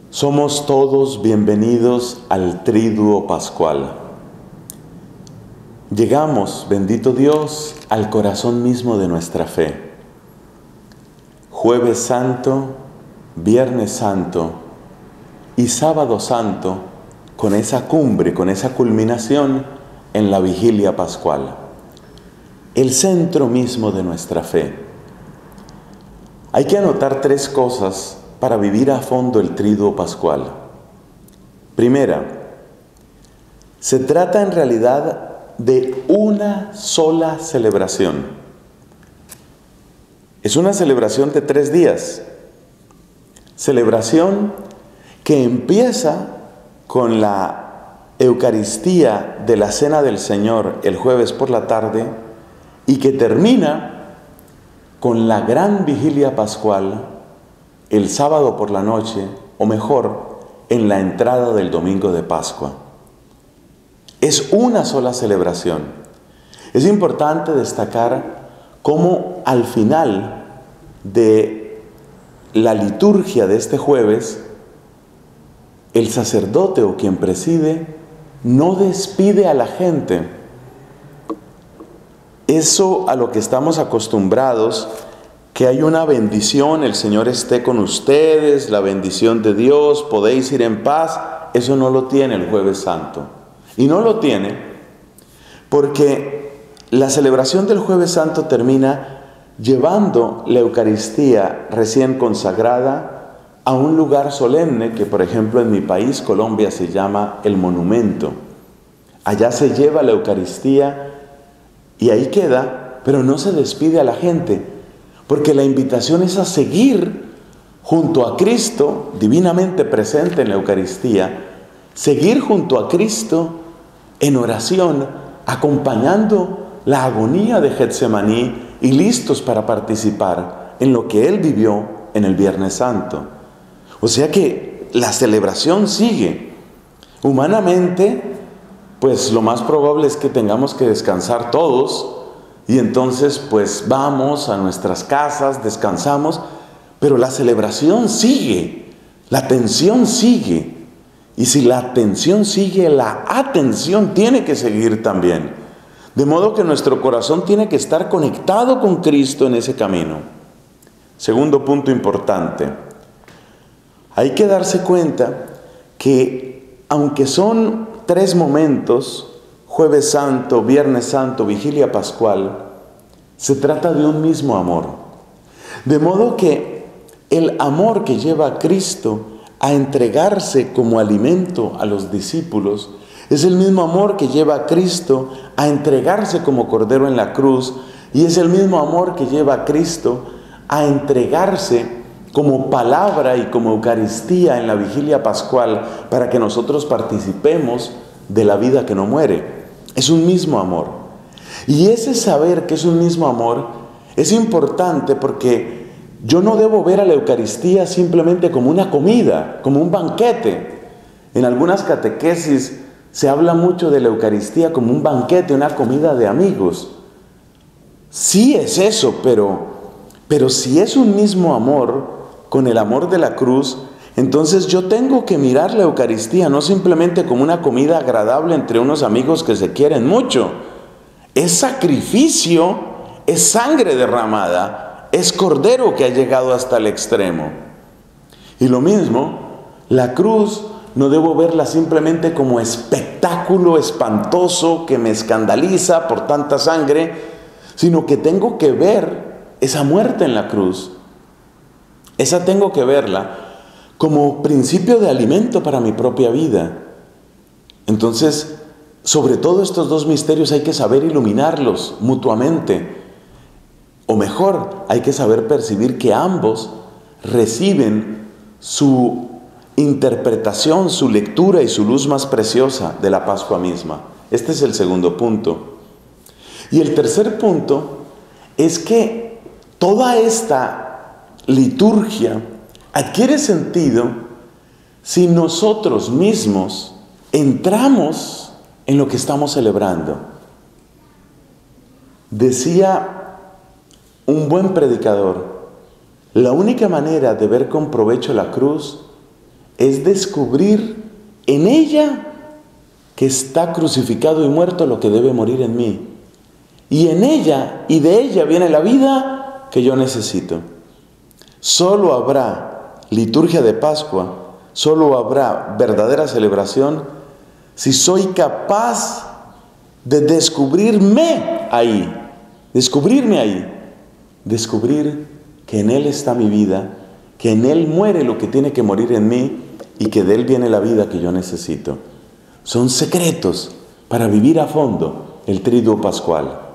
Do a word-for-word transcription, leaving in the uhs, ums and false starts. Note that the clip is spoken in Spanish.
Somos todos bienvenidos al Triduo Pascual. Llegamos, bendito Dios, al corazón mismo de nuestra fe. Jueves Santo, Viernes Santo y Sábado Santo, con esa cumbre, con esa culminación en la Vigilia Pascual. El centro mismo de nuestra fe. Hay que anotar tres cosas para vivir a fondo el Triduo Pascual. Primera, se trata en realidad de una sola celebración. Es una celebración de tres días. Celebración que empieza con la Eucaristía de la Cena del Señor el jueves por la tarde y que termina con la gran Vigilia Pascual el sábado por la noche, o mejor, en la entrada del domingo de Pascua. Es una sola celebración. Es importante destacar cómo al final de la liturgia de este jueves, el sacerdote o quien preside no despide a la gente. Eso a lo que estamos acostumbrados, que hay una bendición, el Señor esté con ustedes, la bendición de Dios, podéis ir en paz, eso no lo tiene el Jueves Santo. Y no lo tiene porque la celebración del Jueves Santo termina llevando la Eucaristía recién consagrada a un lugar solemne que, por ejemplo, en mi país, Colombia, se llama el monumento. Allá se lleva la Eucaristía y ahí queda, pero no se despide a la gente, porque la invitación es a seguir junto a Cristo, divinamente presente en la Eucaristía, seguir junto a Cristo en oración, acompañando la agonía de Getsemaní y listos para participar en lo que Él vivió en el Viernes Santo. O sea que la celebración sigue. Humanamente, pues lo más probable es que tengamos que descansar todos, y entonces pues vamos a nuestras casas, descansamos, pero la celebración sigue, la atención sigue. Y si la atención sigue, la atención tiene que seguir también. De modo que nuestro corazón tiene que estar conectado con Cristo en ese camino. Segundo punto importante. Hay que darse cuenta que aunque son tres momentos, Jueves Santo, Viernes Santo, Vigilia Pascual, se trata de un mismo amor. De modo que el amor que lleva a Cristo a entregarse como alimento a los discípulos es el mismo amor que lleva a Cristo a entregarse como Cordero en la cruz, y es el mismo amor que lleva a Cristo a entregarse como palabra y como Eucaristía en la Vigilia Pascual para que nosotros participemos de la vida que no muere. Es un mismo amor. Y ese saber que es un mismo amor es importante porque yo no debo ver a la Eucaristía simplemente como una comida, como un banquete. En algunas catequesis se habla mucho de la Eucaristía como un banquete, una comida de amigos. Sí es eso, pero, pero si es un mismo amor con el amor de la cruz, entonces yo tengo que mirar la Eucaristía no simplemente como una comida agradable entre unos amigos que se quieren mucho. Es sacrificio, es sangre derramada, es cordero que ha llegado hasta el extremo. Y lo mismo, la cruz no debo verla simplemente como espectáculo espantoso que me escandaliza por tanta sangre, sino que tengo que ver esa muerte en la cruz. Esa tengo que verla como principio de alimento para mi propia vida. Entonces, sobre todo estos dos misterios hay que saber iluminarlos mutuamente. O mejor, hay que saber percibir que ambos reciben su interpretación, su lectura y su luz más preciosa de la Pascua misma. Este es el segundo punto. Y el tercer punto es que toda esta liturgia adquiere sentido si nosotros mismos entramos en lo que estamos celebrando. Decía un buen predicador, la única manera de ver con provecho la cruz es descubrir en ella que está crucificado y muerto lo que debe morir en mí. Y en ella y de ella viene la vida que yo necesito. Solo habrá liturgia de Pascua, solo habrá verdadera celebración si soy capaz de descubrirme ahí, descubrirme ahí, descubrir que en Él está mi vida, que en Él muere lo que tiene que morir en mí y que de Él viene la vida que yo necesito. Son secretos para vivir a fondo el triduo pascual.